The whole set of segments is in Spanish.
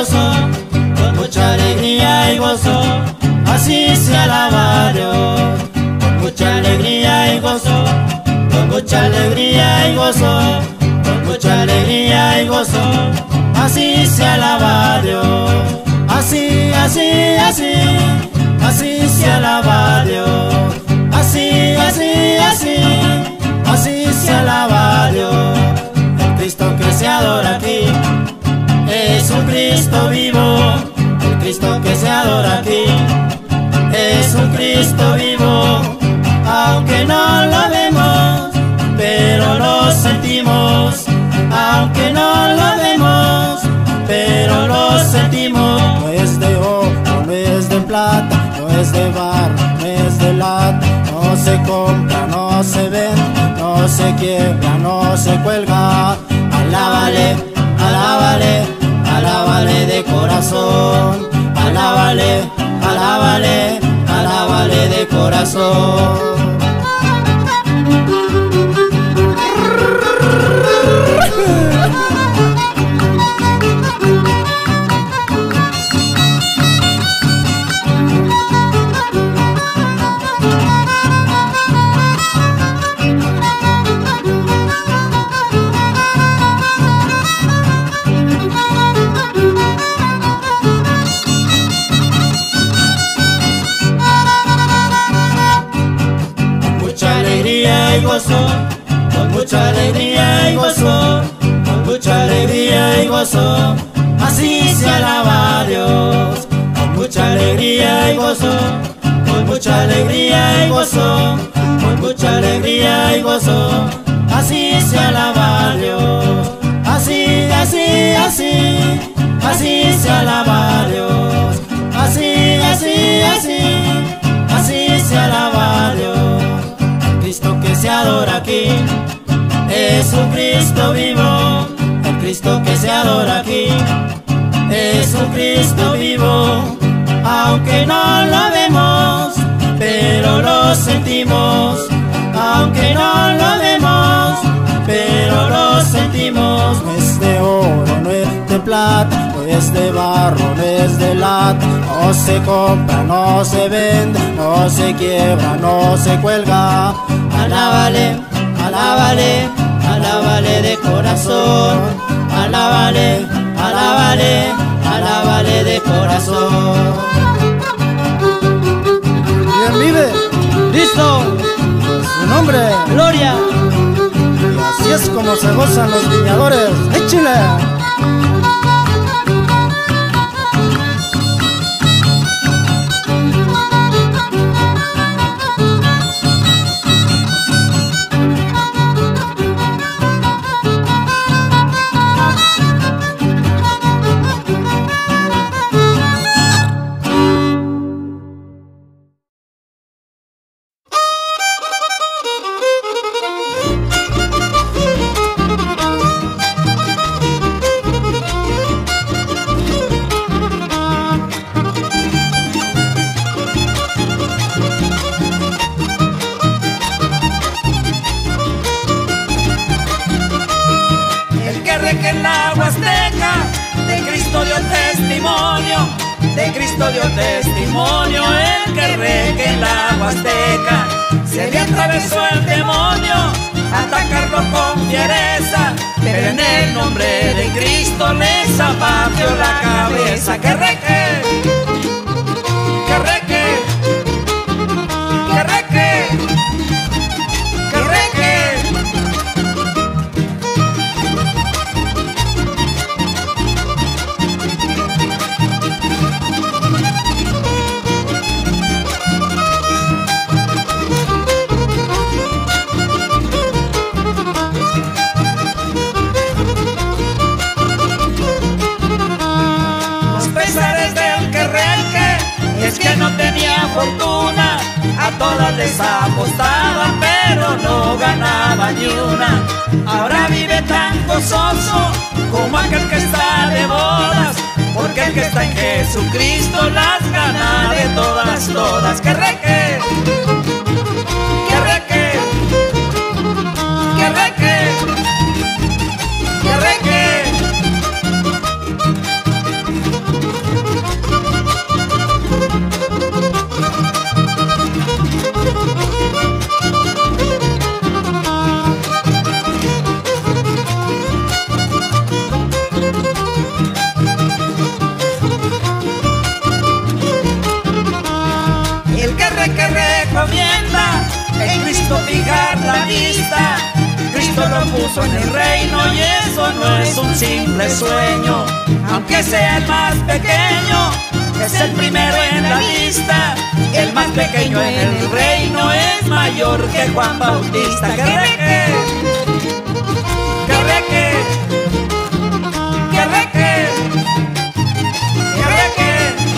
gozo, con mucha alegría y gozo, así se alaba a Dios. Con mucha alegría y gozo, con mucha alegría y gozo, con mucha alegría y gozo, así se alaba a Dios. Así, así, así, así se alaba a Dios. Así, así, así, así se alaba a Dios. El Cristo que se adora aquí es un Cristo vivo. El Cristo que se adora aquí es un Cristo vivo. Aunque no lo vemos, pero lo sentimos. Aunque no lo vemos, pero lo sentimos. No es de oro, no es de plata, no es de barro, no es de lata. No se compra, no se vende, no se quiebra, no se cuelga. Alábale, alábale, alábale de corazón. Alábale, alábale, alábale de corazón. Con mucha alegría y gozo, con mucha alegría y gozo, así se alaba a Dios. Con mucha alegría y gozo, con mucha alegría y gozo, con mucha alegría y gozo, así se alaba a Dios. Así, así, así, así se alaba a Dios. Así, así, así, así se alaba a Dios. Cristo que se adora aquí es un Cristo vivo. El Cristo que se adora aquí es un Cristo vivo. Aunque no lo vemos, pero lo sentimos. Aunque no lo vemos, pero lo sentimos. No es de oro, no es de plata, no es de barro, no es de lata. No se compra, no se vende, no se quiebra, no se cuelga. Alábale, alábale, alábale de corazón. Alábale, alábale, alábale de corazón. ¿Quién vive? ¡Listo! Su nombre. ¡Gloria! Y así es como se gozan los viñadores. ¡Échale! De Cristo dio testimonio, el que regue en la Huasteca. Se le atravesó el demonio, atacarlo con fiereza, pero en el nombre de Cristo le zapateó la cabeza. ¡Que reque! ¡Que reque! ¡Que reque! ¡Que reque! Fortuna, a todas les apostaban, pero no ganaba ni una. Ahora vive tan gozoso como aquel que está de bodas, porque el que está en Jesucristo las gana de todas, todas. ¡Que reque! ¡Que reque! ¡Que reque! ¡Que reque! vista. Cristo lo puso en el reino y eso no es un simple sueño. Aunque sea el más pequeño, es el primero en la lista. El más pequeño en el reino es mayor que Juan Bautista. ¡Que reque! ¡Que reque! ¡Que reque! ¡Que reque!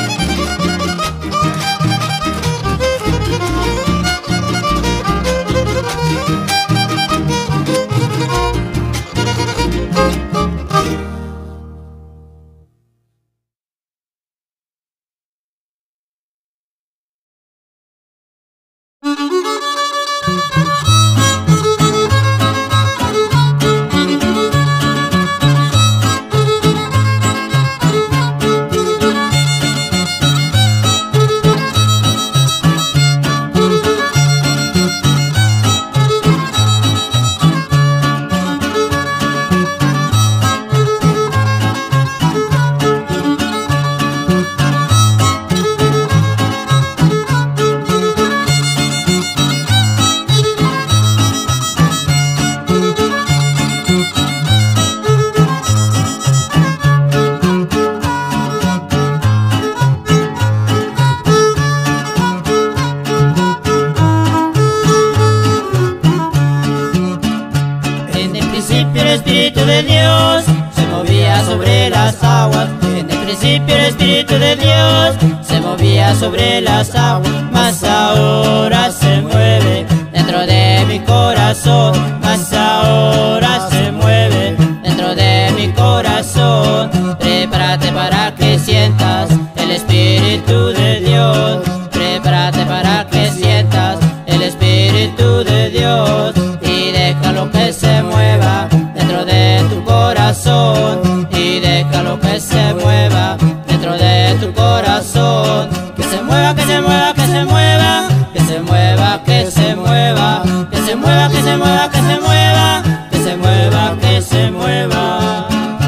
Espíritu de Dios se movía sobre las aguas. En el principio el Espíritu de Dios se movía sobre las aguas. Mas ahora se mueve dentro de mi corazón. Mas ahora se mueve dentro de mi corazón. Prepárate para que sientas el Espíritu de Dios. Prepárate para que sientas el Espíritu de Dios. Y déjalo que se mueva dentro de tu corazón, y déjalo que se mueva dentro de tu corazón. Que se mueva, que se mueva, que se mueva, que se mueva, que se mueva, que se mueva, que se mueva, que se mueva, que se mueva, que se mueva.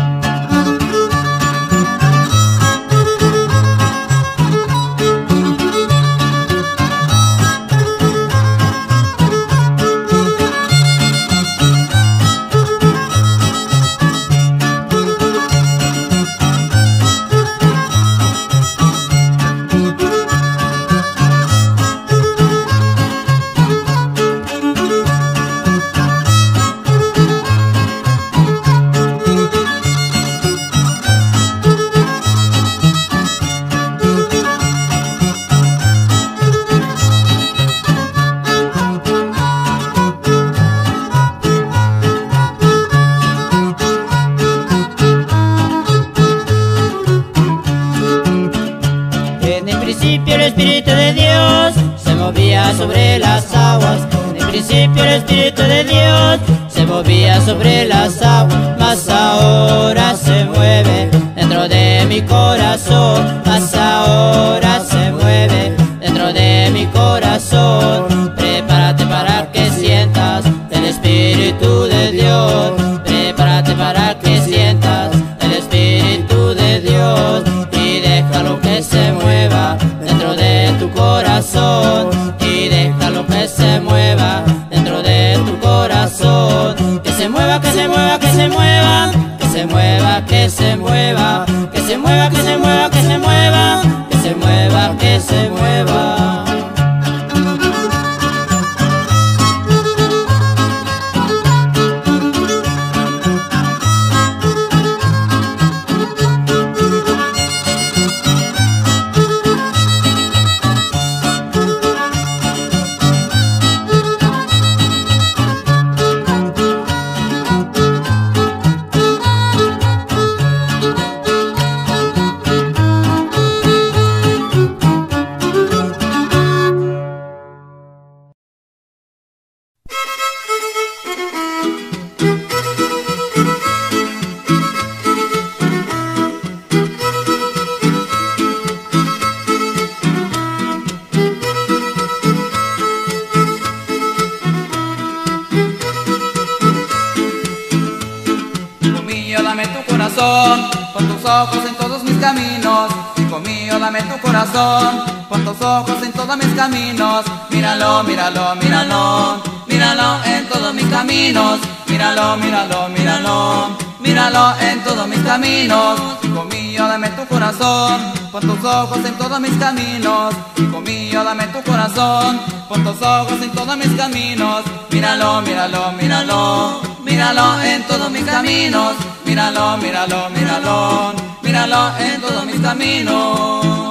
El Espíritu de Dios se movía sobre las aguas. En el principio el Espíritu de Dios se movía sobre las aguas. Mas ahora se mueve dentro de mi corazón. Mas ahora se mueve dentro de mi corazón. Prepárate para que sientas el Espíritu de Dios. Prepárate para que sientas el Espíritu de Dios. Y déjalo que se mueva dentro de tu corazón, y déjalo que se mueva dentro de tu corazón. Que se mueva, que se mueva, que se mueva, que se mueva, que se mueva, que se mueva, que se mueva, que se mueva, que se mueva, que se mueva. Con tus ojos en todos mis caminos, hijo mío, dame tu corazón. pon tus ojos en todos mis caminos. Míralo, míralo, míralo, míralo en todos mis caminos. Míralo, míralo, míralo, míralo en todos mis caminos. Hijo mío, dame tu corazón, pon tus ojos en todos mis caminos. Hijo mío, dame tu corazón, pon tus ojos en todos mis caminos. Míralo, míralo, míralo, míralo en todos mis caminos. Míralo, míralo, míralo, míralo en todos mis caminos.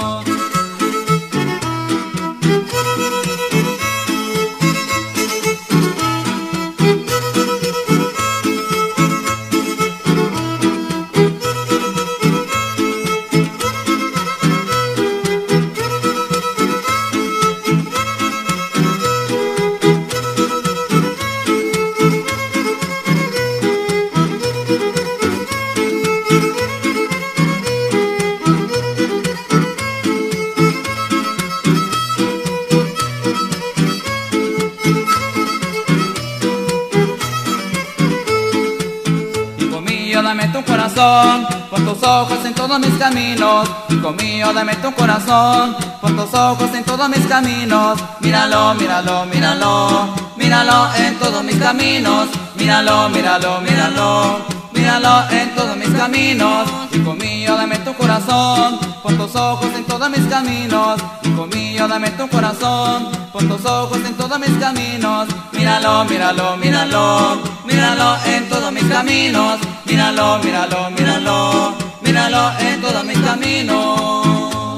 Dame tu corazón, pon tus ojos en todos mis caminos. Hijo mío, dame tu corazón, pon tus ojos en todos mis caminos. Míralo, míralo, míralo, míralo en todos mis caminos. Míralo, míralo, míralo, míralo en todos mis caminos. Hijo mío, dame tu corazón, pon tus ojos en todos mis caminos. Hijo mío, dame tu corazón, pon tus ojos en todos mis caminos. Míralo, míralo, míralo, míralo en todos mis caminos. Míralo, míralo, míralo, míralo en todos mis caminos.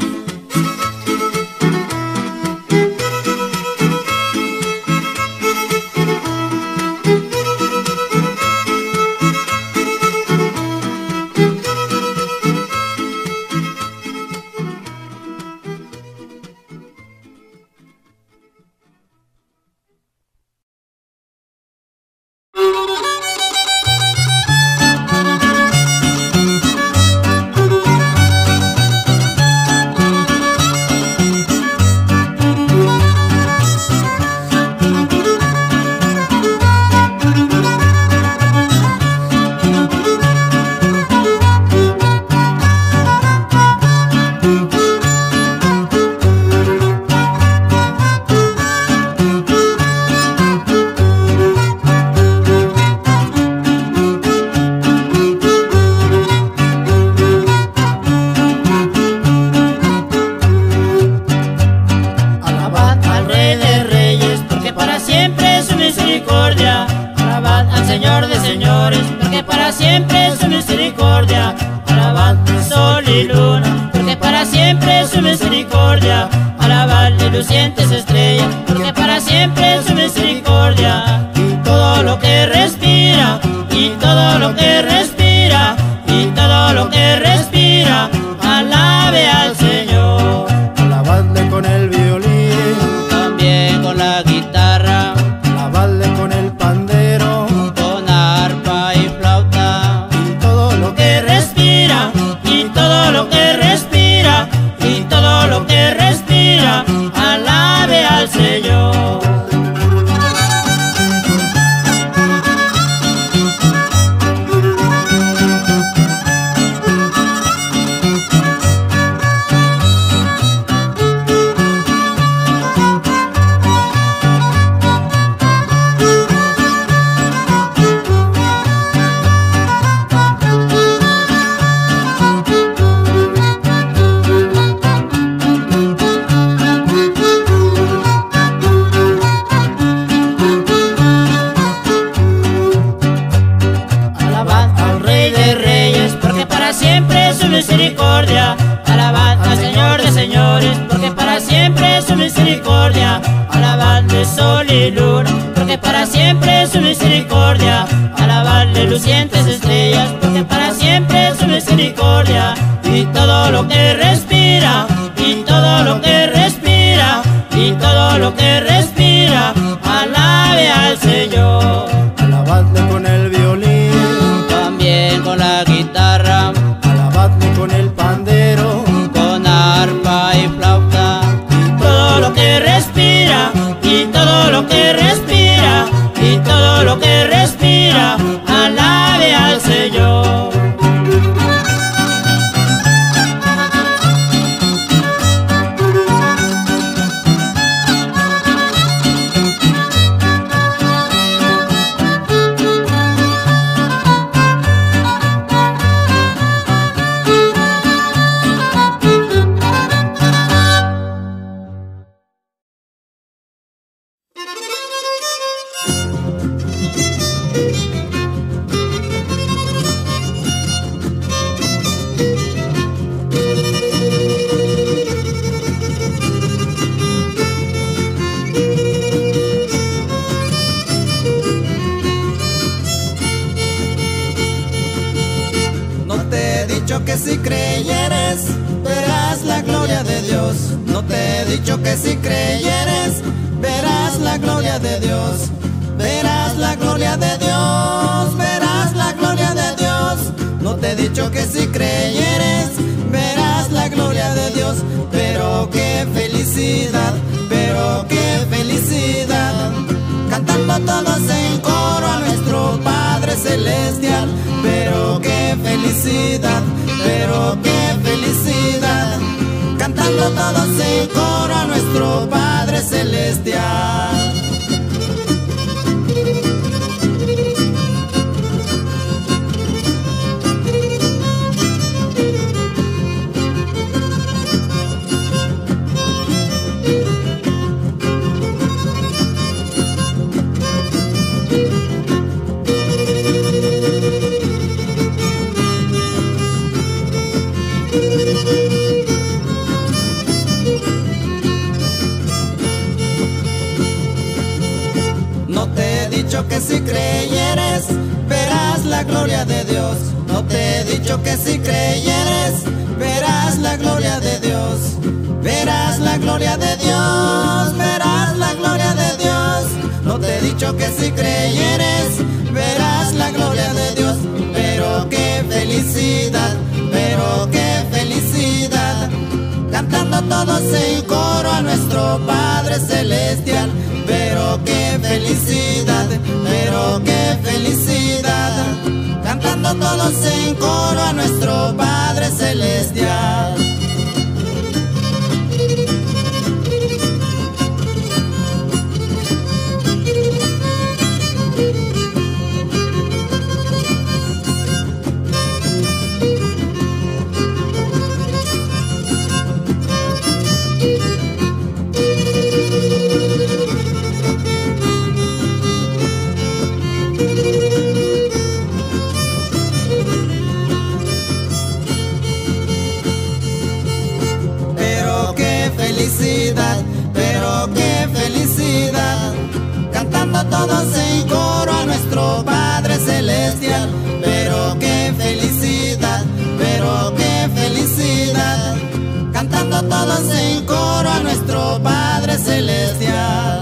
Lucientes estrellas, porque para siempre es su misericordia. Y todo lo que respira, y todo lo que respira, y todo lo que respira, alabe al Señor. Alabadle con el violín, también con la guitarra, alabadle con el pandero, con arpa y flauta. Y todo lo que respira, y todo lo que respira, y todo lo que respira, alabe al Señor. Misericordia, alabad al Señor de señores, porque para siempre es su misericordia. Alabadle sol y luna, porque para siempre es su misericordia. Alabadle lucientes estrellas, porque para siempre es su misericordia. Y todo lo que respira, y todo lo que respira, y todo lo que respira, alabe al Señor. alabadle con el violín, también con la guitarra, alabadle con el pandero, con arpa y flauta. Y todo lo que respira, y todo lo que respira, y todo lo que respira, alabe al Señor. gloria de Dios. No te he dicho que si creyeres, verás la gloria de Dios. Verás la gloria de Dios, verás la gloria de Dios. No te he dicho que si creyeres, verás la gloria de Dios. Pero qué felicidad, pero qué felicidad, cantando todos en coro a nuestro Padre Celestial. Pero qué felicidad, pero qué felicidad, cantando todos en coro a nuestro Padre Celestial. Que si creyeres, verás la gloria de Dios. No te he dicho que si creyeres, verás la gloria de Dios. Verás la gloria de Dios, verás la gloria de Dios. No te he dicho que si creyeres, verás la gloria de Dios. Pero qué felicidad, pero qué felicidad, cantando todos en coro a nuestro Padre Celestial. Pero qué felicidad, pero qué felicidad, cantando todos en coro a nuestro Padre Celestial. Pero qué felicidad, cantando todos en coro a nuestro Padre Celestial. Pero qué felicidad, pero qué felicidad, cantando todos en coro a nuestro Padre Celestial.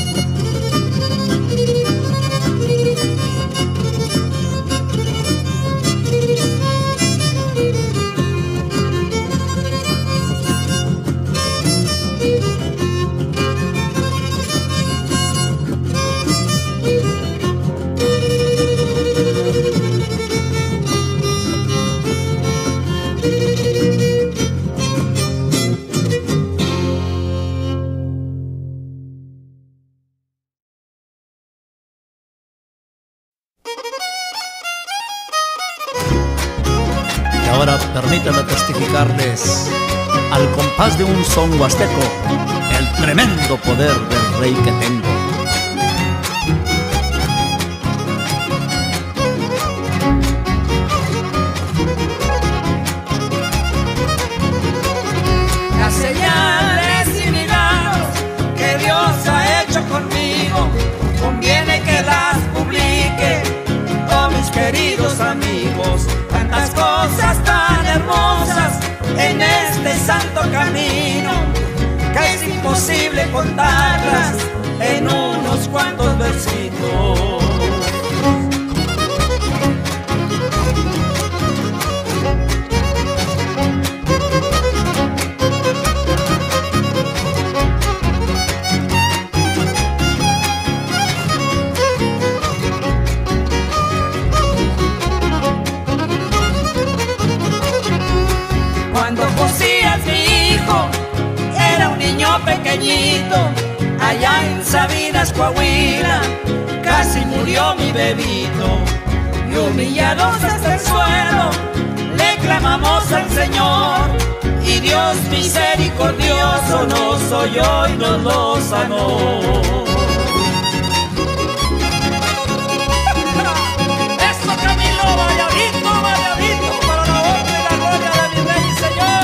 Ahora permítanme testificarles, al compás de un son huasteco, el tremendo poder del rey que tengo. Las señales y milagros que Dios ha hecho conmigo, conviene que las publique, oh mis queridos amigos. Tantas cosas tan hermosas en este santo camino, que es imposible contarlas en unos cuantos versitos. Pequeñito, allá en Sabinas, Coahuila, casi murió mi bebito. Y humillados hasta el suelo, le clamamos al Señor, y Dios misericordioso nos oyó y nos lo sanó. Eso, Camilo, Valladito, Valladito, para la honra y la gloria de mi Rey y Señor.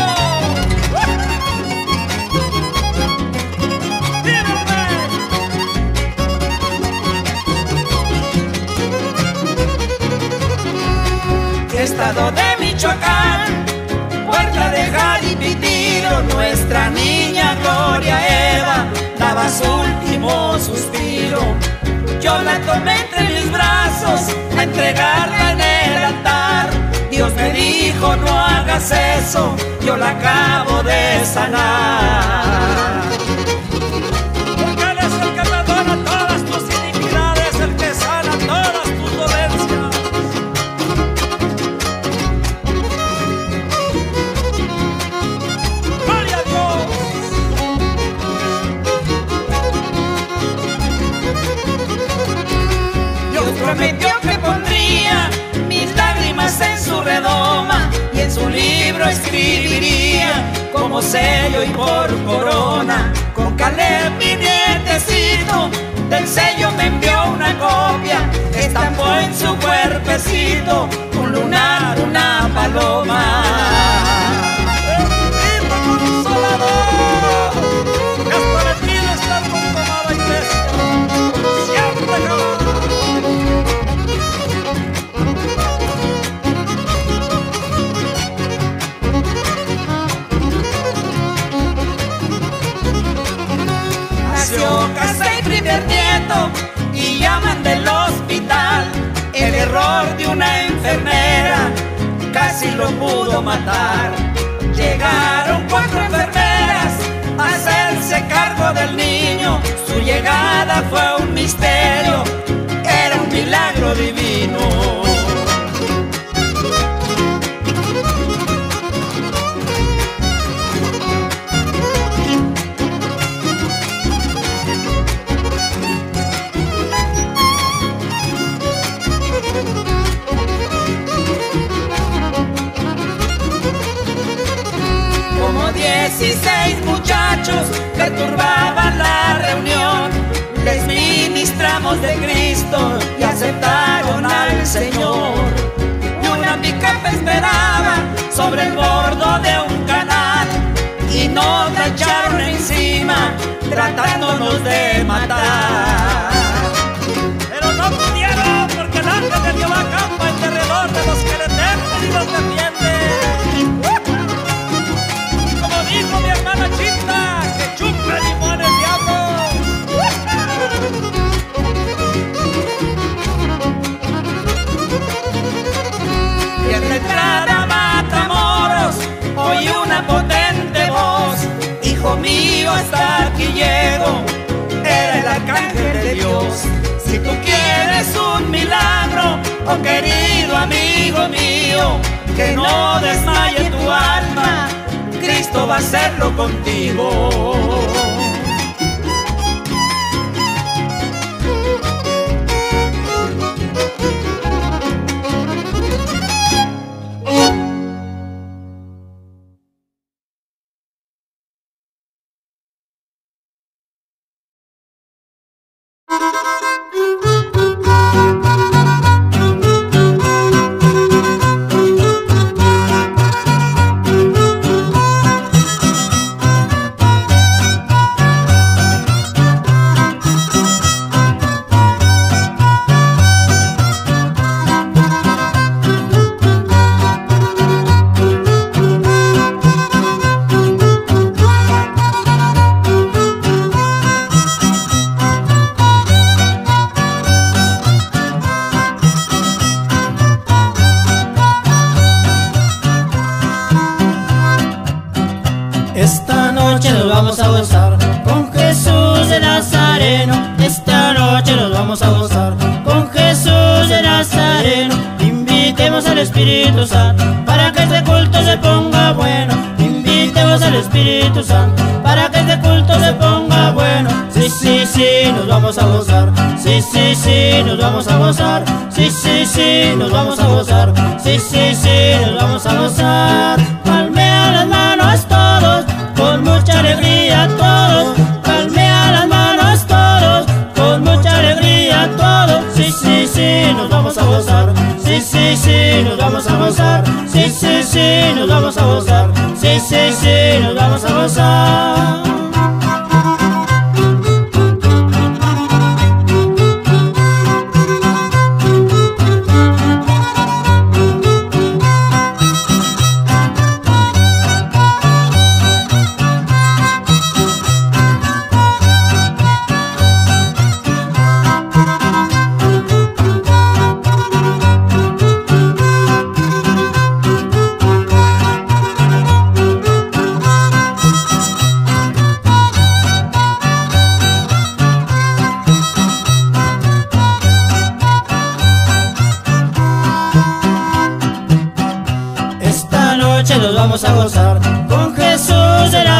Estado de Michoacán, Puerta de Jaripitiro, nuestra último suspiro. Yo la tomé entre mis brazos a entregarla en el altar. Dios me dijo no hagas eso, yo la acabo de sanar. Porque Él es el que perdona todas tus iniquidades, el que sana todas tus dolencias. ¡Gloria a Dios! Dios prometió que pondría mis lágrimas en su redoma y en su libro escribiría como sello y por corona. Con Caleb mi nietecito del sello me envió una copia, estampó en su cuerpecito un lunar, una paloma. ¡Bendito Consolador! Que has prometido estar con tu amada iglesia siempre jamás. Nació, casé y primer nieto y llaman del hospital. El error de una enfermera casi lo pudo matar. Llegaron 4 enfermeras a hacerse cargo del niño. Su llegada fue un misterio, era un milagro divino. Como 16 muchachos perturbaban la reunión, les ministramos de Cristo y aceptaron al Señor. Y una pick-up esperaba sobre el bordo de un canal y nos la echaron encima tratándonos de matar. Pero no pudieron porque el ángel de Jehová acampa en derredor de los que le temen y los defiende. Dijo mi hermana Chita, que chupa limón el diablo. Y en la entrada a Matamoros oí una potente voz: hijo mío, hasta aquí llego. Era el arcángel de Dios. Si tú quieres un milagro, oh querido amigo mío, que no desmaye tu alma, Cristo va a hacerlo contigo. Esta noche nos vamos a gozar con Jesús de Nazareno. Esta noche nos vamos a gozar con Jesús de Nazareno. Invitemos al Espíritu Santo para que este culto se ponga bueno. Invitemos al Espíritu Santo para que este culto se ponga bueno. Sí, sí, sí, nos vamos a gozar. Sí, sí, sí, nos vamos a gozar. Sí, sí, sí, nos vamos a gozar. Sí, sí, sí, nos vamos a gozar. Palmea las manos todos, con mucha alegría todos. Palmea las manos todos, con mucha alegría todos. Sí, sí, sí, nos vamos a gozar. Sí, sí, sí, nos vamos a gozar. Sí, sí, sí, nos vamos a gozar. Sí, sí, sí, nos vamos a gozar.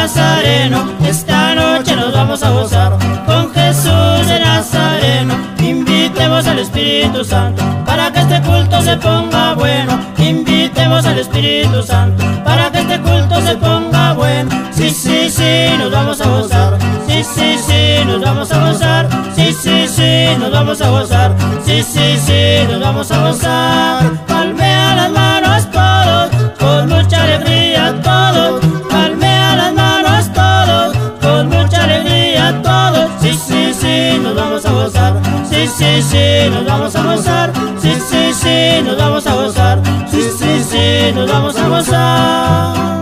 Nazareno, esta noche nos vamos a gozar con Jesús de Nazareno. Invitemos al Espíritu Santo para que este culto se ponga bueno. Invitemos al Espíritu Santo para que este culto se ponga bueno. Sí, sí, sí, nos vamos a gozar. Sí, sí, sí, nos vamos a gozar. Sí, sí, sí, nos vamos a gozar. Sí, sí, sí, nos vamos a gozar. Palmea las manos todos, con mucha alegría todos. Palmea las manos todos, con mucha alegría todos. Sí, sí, sí, nos vamos a gozar. Sí, sí, sí, nos vamos a gozar. Sí, sí, sí, nos vamos a gozar. Sí, sí, sí, nos vamos a gozar.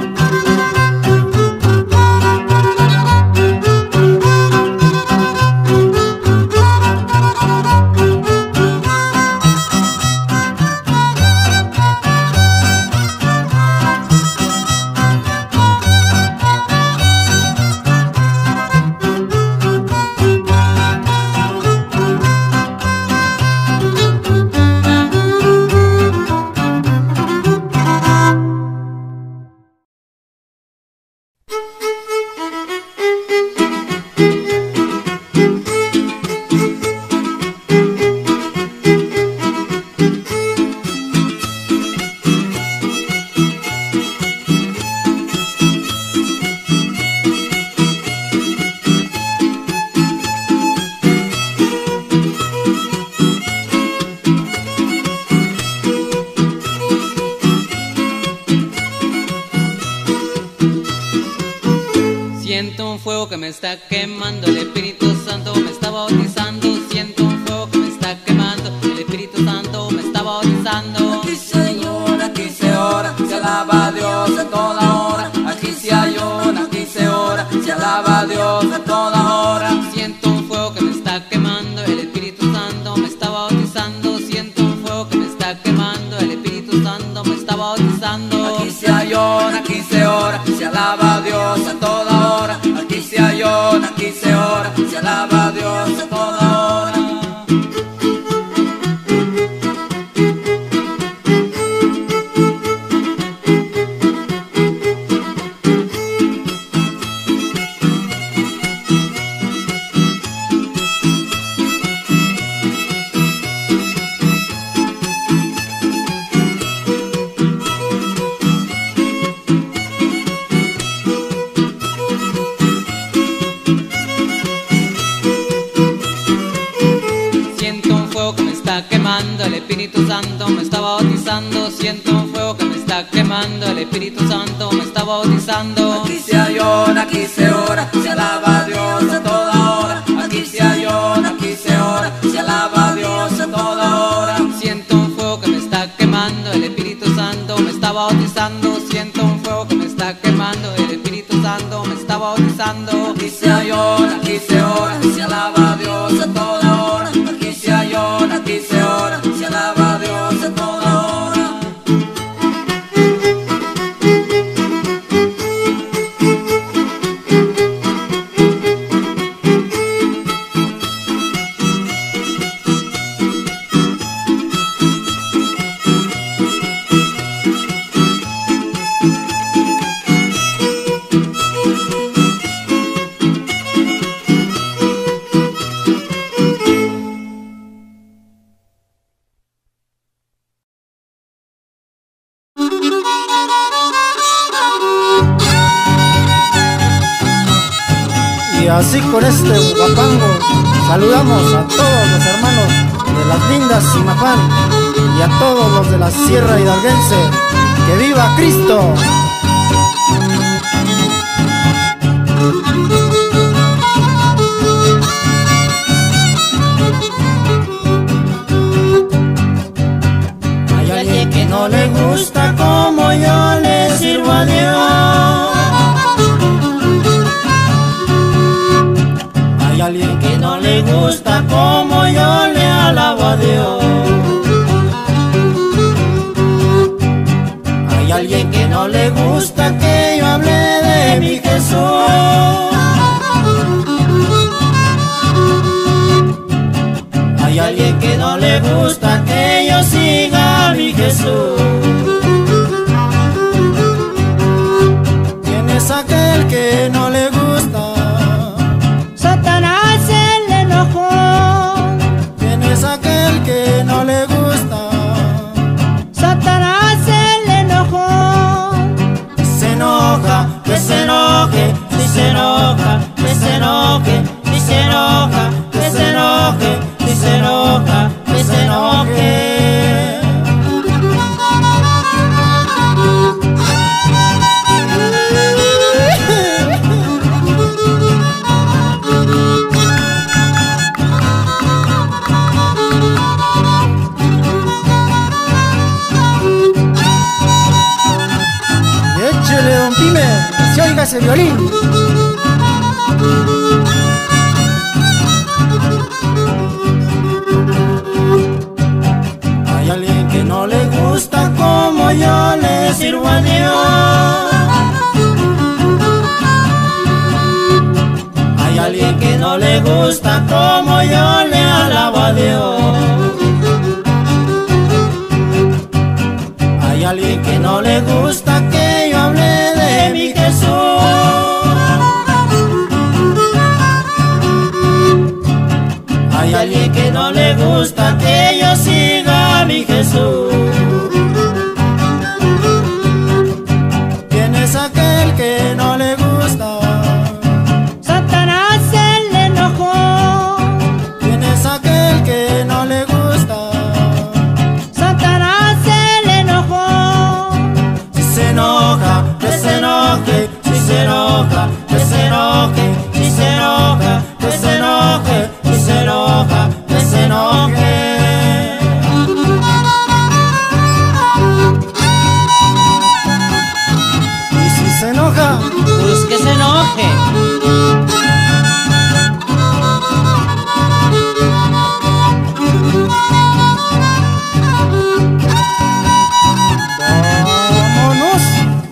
Siento un fuego que me está quemando, el Espíritu Santo me está bautizando. Siento un fuego que me está quemando, el Espíritu Santo me está bautizando. Aquí se ayuna, aquí se ora, se alaba a Dios en toda hora. Aquí se ayuna, aquí se ora, se alaba a Dios en toda hora. Siento un fuego que me está quemando, el Espíritu Santo me está bautizando. Siento un fuego que me está quemando, el Espíritu Santo me está bautizando. Aquí se ayuna, aquí se ora, se alaba a Dios en toda hora. Aquí se ayuna, aquí se ora, se alaba a Dios en toda hora. Quemando, el Espíritu Santo me está bautizando. Siento un fuego que me está quemando, el Espíritu Santo me está bautizando. Aquí se ayuna, aquí se ora, se alaba a Dios en toda hora. Aquí se ayuna, aquí se ora, se alaba a Dios en toda hora. Siento un fuego que me está quemando, el Espíritu Santo me está bautizando. Siento un fuego que me está quemando, el Espíritu Santo me está bautizando. Aquí se ayuna, aquí se ora, se alaba a Dios en toda hora. Aquí se ayuna, aquí se ora, se alaba a Dios en toda hora. Y así con este guapango saludamos a todos los hermanos de las lindas Simapán y a todos los de la Sierra Hidalguense. ¡Que viva Cristo! Hay alguien que no le gusta como yo le sirvo a Dios. Hay alguien que no le gusta como yo le alabo a Dios. Hay alguien que no le gusta que yo hable de mi Jesús. Hay alguien que no le gusta que yo siga a mi Jesús. ¿Quién es aquel aquel que no le gusta? Satanás el enojón. ¿Quién es aquel que no le gusta? Satanás el enojón. Se enoja, que se enoje, si se enoja, que se enoje, si se enoja, que se enoje, si se enoja, que se enoje. Échele, don Pime, que se oiga ese violín. Hay alguien que no le gusta como yo le sirvo a Dios. Hay alguien que no le gusta como yo le alabo a Dios. Hay alguien que no le gusta que yo hable de mi Jesús. Hay alguien que no le gusta que yo siga a mi Jesús. ¿Quién es aquel que no le gusta? Satanás el enojón. ¿Quién es aquel que no le gusta? Satanás el enojón. Si se enoja, que se enoje, si se enoja, que se enoje, si se enoja, que se enoje, si se enoja, que se enoje. Y si se enoja, Pues que se enoje. vámonos.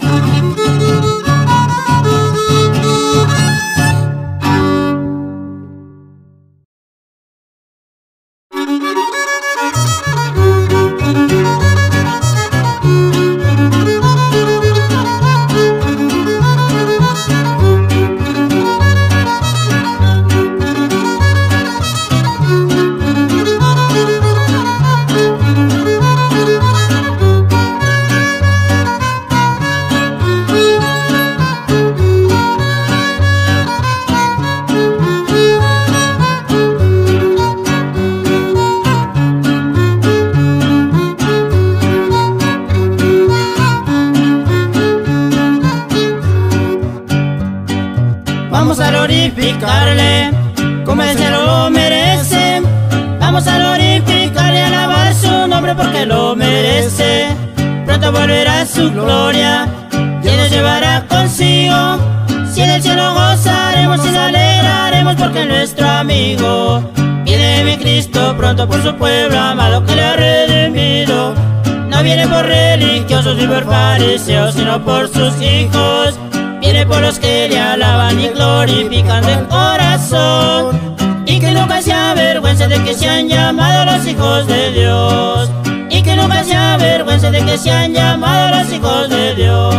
Vamos a glorificarle como él se lo merece. Vamos a glorificarle y alabar su nombre porque lo merece. Pronto volverá su gloria y él nos llevará consigo. Si en el cielo gozaremos y nos alegraremos porque es nuestro amigo. Viene mi Cristo pronto por su pueblo amado que le ha redimido. No viene por religiosos ni por fariseos, sino por sus hijos. Viene por los que le alaban y glorifican de corazón. Y que nunca se avergüence de que sean llamados los hijos de Dios. Y que nunca se avergüence de que sean llamados los hijos de Dios.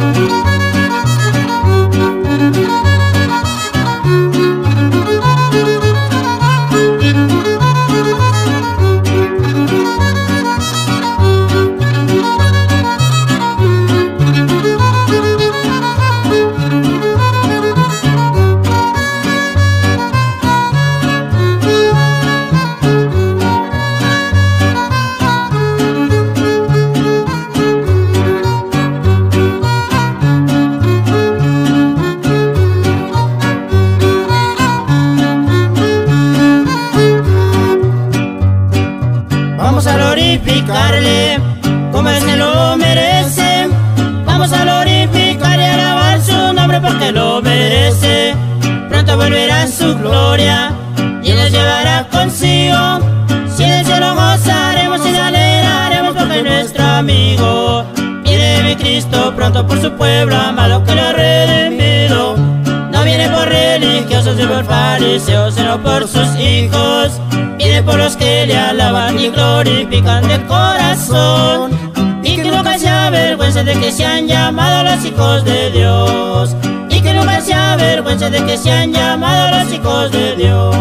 Vamos a glorificarle como él se lo merece. Vamos a glorificar y alabar su nombre porque lo merece. Pronto volverá su gloria y él nos llevará consigo. Si en el cielo gozaremos y nos alegraremos porque es nuestro amigo. Viene mi Cristo pronto por su pueblo amado que lo ha redimido. No viene por religiosos ni por fariseos, sino por sus hijos. Viene por los que le alaban y glorifican de corazón. Y que nunca se avergüence de que sean llamados los hijos de Dios. Y que nunca que se han llamado los hijos de Dios.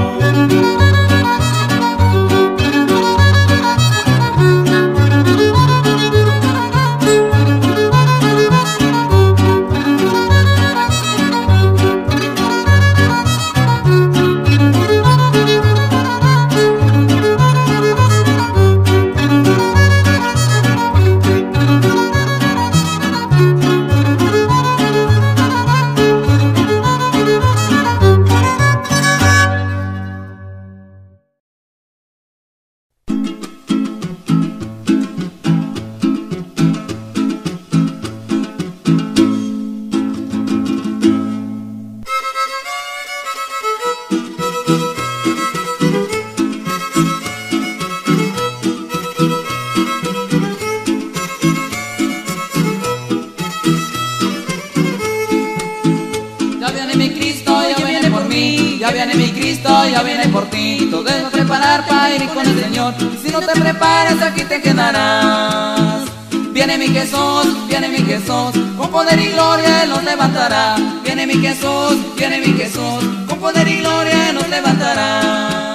Ya viene mi Cristo, ya viene por ti. Todo debes preparar para ir con el Señor. Si no te preparas, aquí te quedarás. Viene mi Jesús, con poder y gloria Él nos levantará. Viene mi Jesús, con poder y gloria Él nos levantará.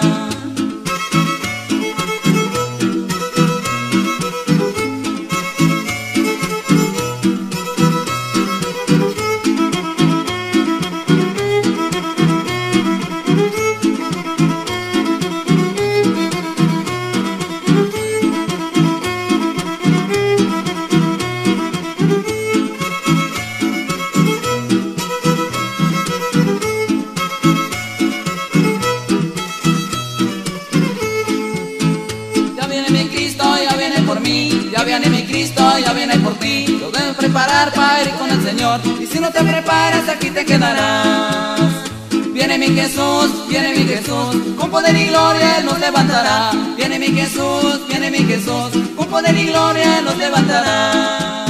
Ya viene por ti, lo debes preparar para ir con el Señor. Y si no te preparas, aquí te quedarás. Viene mi Jesús, con poder y gloria Él nos levantará. Viene mi Jesús, con poder y gloria Él nos levantará.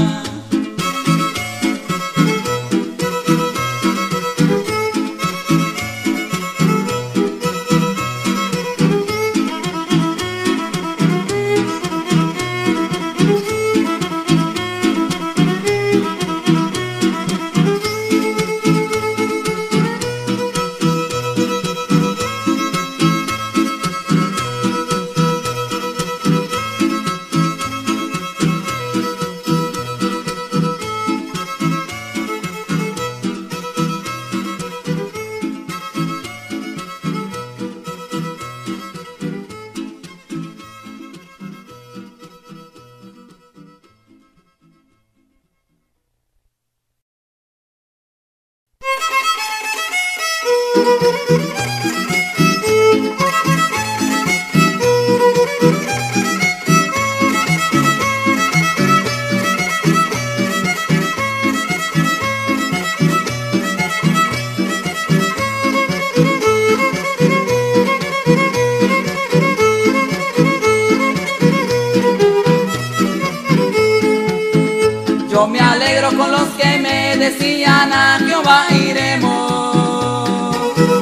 Yo me alegro con los que me decían a Jehová iremos.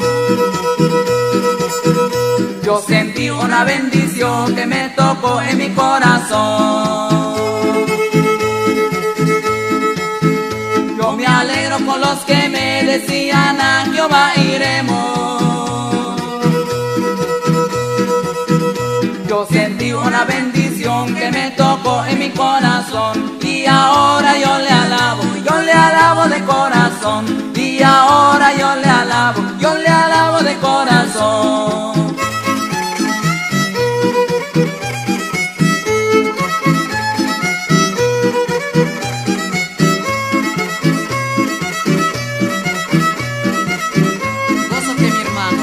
Yo sentí una bendición que me tocó en mi corazón. Yo me alegro con los que me decían a Jehová iremos. Yo sentí una bendición que me tocó en mi corazón. Y ahora yo le alabo de corazón. Y ahora yo le alabo de corazón. Gózate, mi hermano.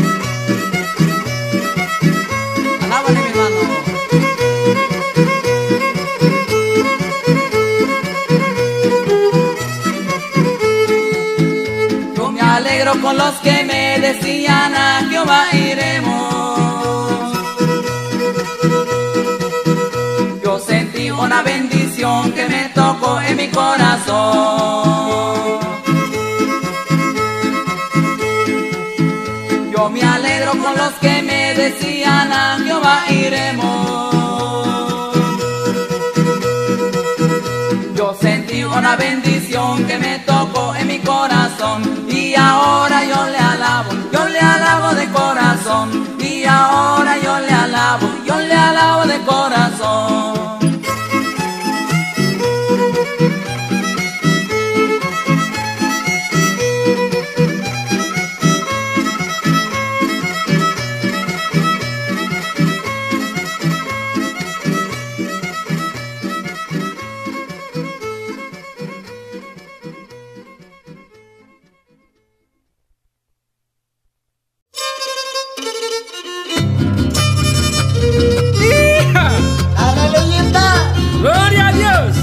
Alábale, mi hermano. Con los que me decían a Jehová iremos. Yo sentí una bendición que me tocó en mi corazón. Yo me alegro con los que me decían a Jehová iremos. Yo sentí una bendición que me tocó en mi corazón. Y ahora yo le de corazón. ¡Gloria a Dios!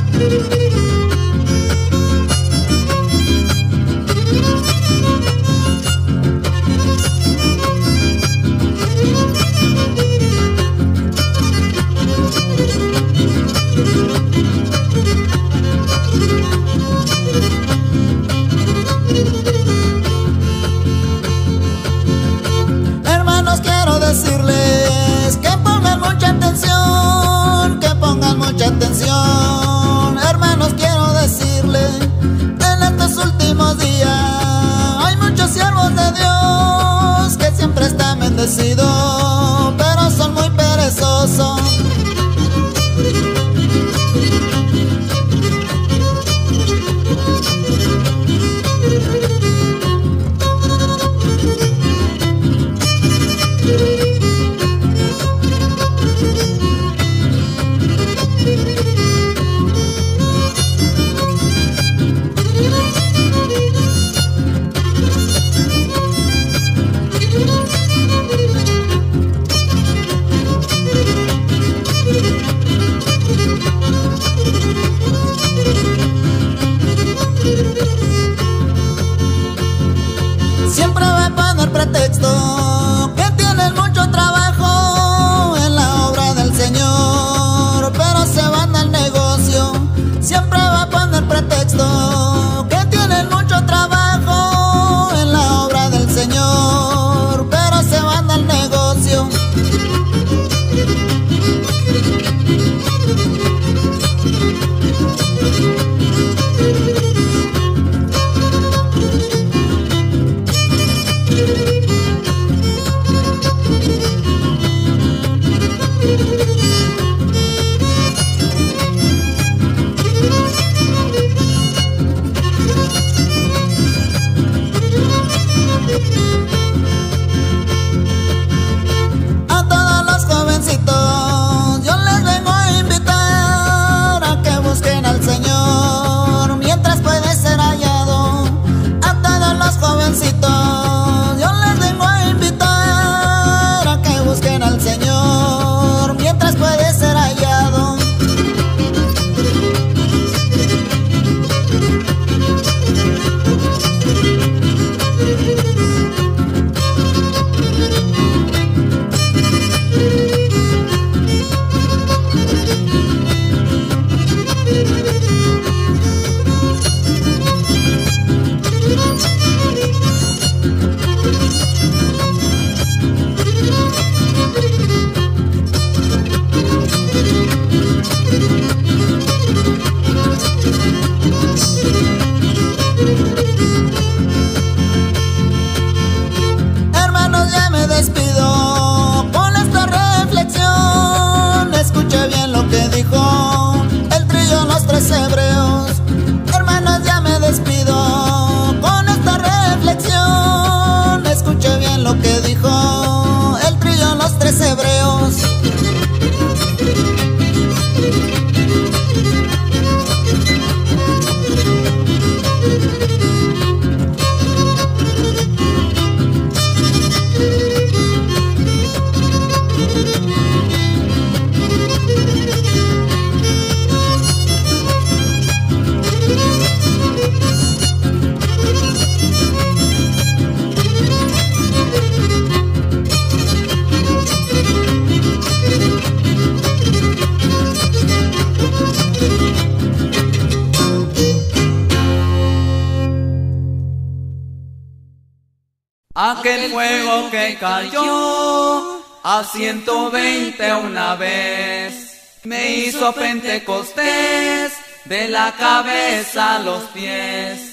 Hermanos, quiero decirles que pongan mucha atención, que pongan mucha atención. Hermanos, quiero decirles, en estos últimos días hay muchos siervos de Dios que siempre están bendecidos, pero son muy perezosos. Siempre va a poner pretexto que tienen mucho trabajo en la obra del Señor, pero se van al negocio. Siempre va a poner pretexto que tienen mucho trabajo en la obra del Señor, pero se van al negocio. A todos los jovencitos yo les vengo a invitar a que busquen al Señor mientras puede ser hallado. A todos los jovencitos yo les vengo a invitar a que busquen al Señor mientras puede ser hallado. Hermanos, ya me despido con esta reflexión. Escuche bien lo que dijo el trío Los Tres Hebreos. Hermanos, ya me despido con esta reflexión. Escuche bien lo que dijo el trío Los Tres Hebreos. Aquel fuego que cayó a 120 una vez me hizo Pentecostés de la cabeza a los pies.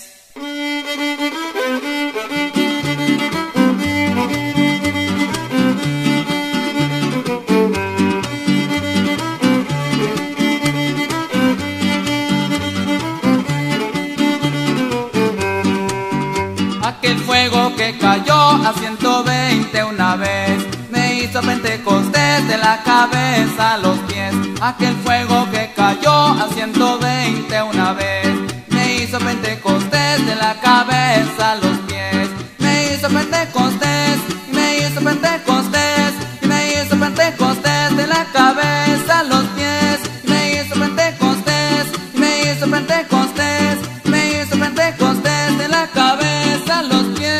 Aquel fuego que cayó a 120 una vez me hizo Pentecostés de la cabeza a los pies. Aquel fuego que cayó a 120 una vez me hizo Pentecostés de la cabeza a los pies. Me hizo Pentecostés y me hizo Pentecostés y me hizo Pentecostés de la cabeza a los pies. Y me hizo Pentecostés y me hizo Pentecostés y me hizo Pentecostés de la cabeza a los pies.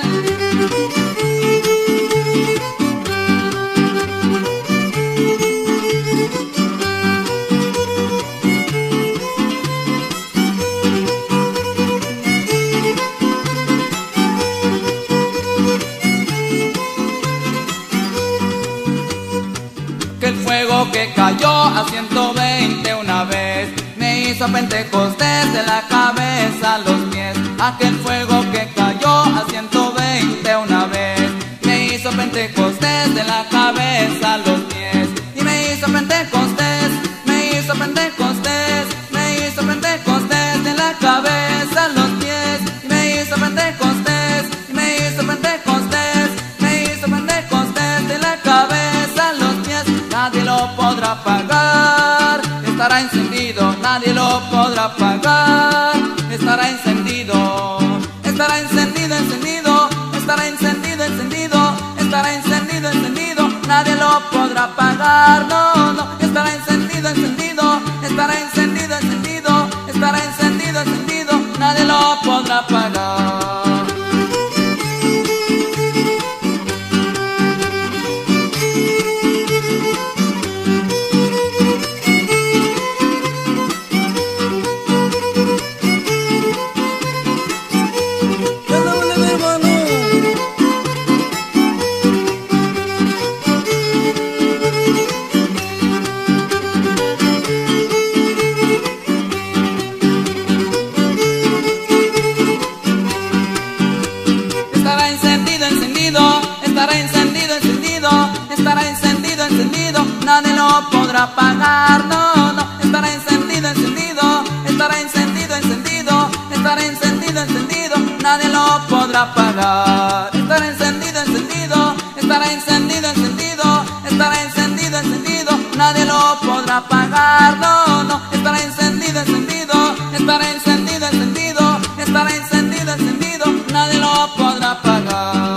Que el fuego que cayó a 120 una vez me hizo Pentecostés de la cabeza a los pies. Aquel fuego que cayó a 120 una vez me hizo Pentecostés de la cabeza a los pies. Y me hizo Pentecostés, me hizo Pentecostés, me hizo Pentecostés de la cabeza a los pies. Y me hizo Pentecostés, y me hizo Pentecostés, me hizo Pentecostés de la cabeza a los pies. Nadie lo podrá apagar, estará encendido, nadie lo podrá apagar, estará encendido, estará encendido, encendido, estará encendido, encendido, estará encendido, encendido, nadie lo podrá apagar, no, no, estará encendido, encendido, estará encendido, encendido, estará encendido, encendido, nadie lo podrá apagar. Nadie lo podrá apagar, no, no, estará encendido, encendido, estará encendido, encendido, estará encendido, encendido, nadie lo podrá apagar. Estará encendido, encendido, estará encendido, encendido, estará encendido, encendido, nadie lo podrá apagar, no, no, estará encendido, encendido, estará encendido, encendido, estará encendido, encendido, nadie lo podrá apagar.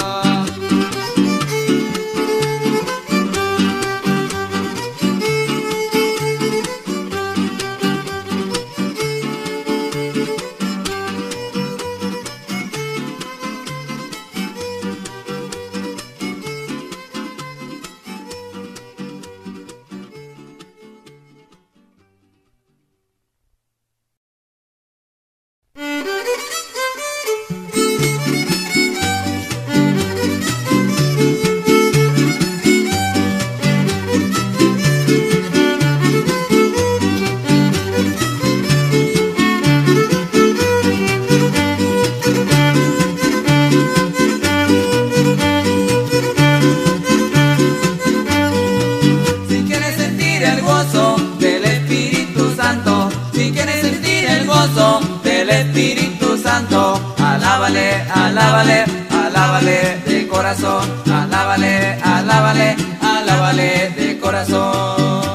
Alábale, alábale, alábale de corazón, alábale, alábale, alábale de corazón.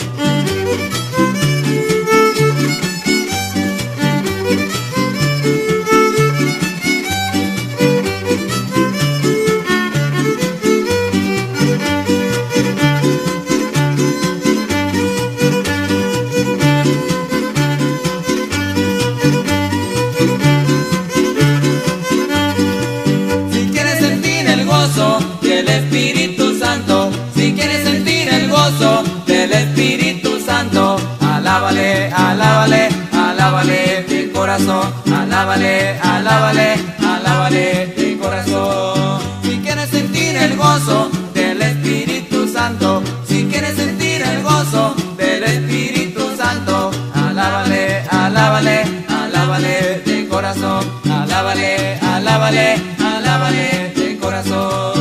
Del Espíritu Santo, si quieres sentir el gozo del Espíritu Santo, alábale, alábale, alábale de corazón, alábale, alábale, alábale de corazón. Si quieres sentir el gozo del Espíritu Santo, si quieres sentir el gozo del Espíritu Santo, alábale, alábale, alábale de corazón, alábale, alábale, alábale de corazón.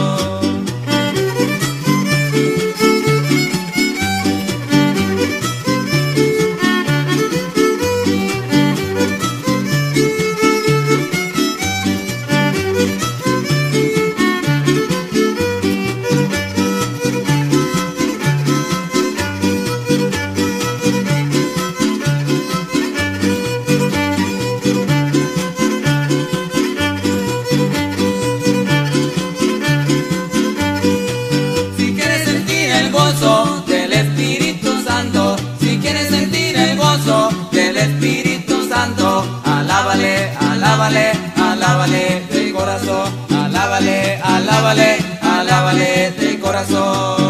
corazón.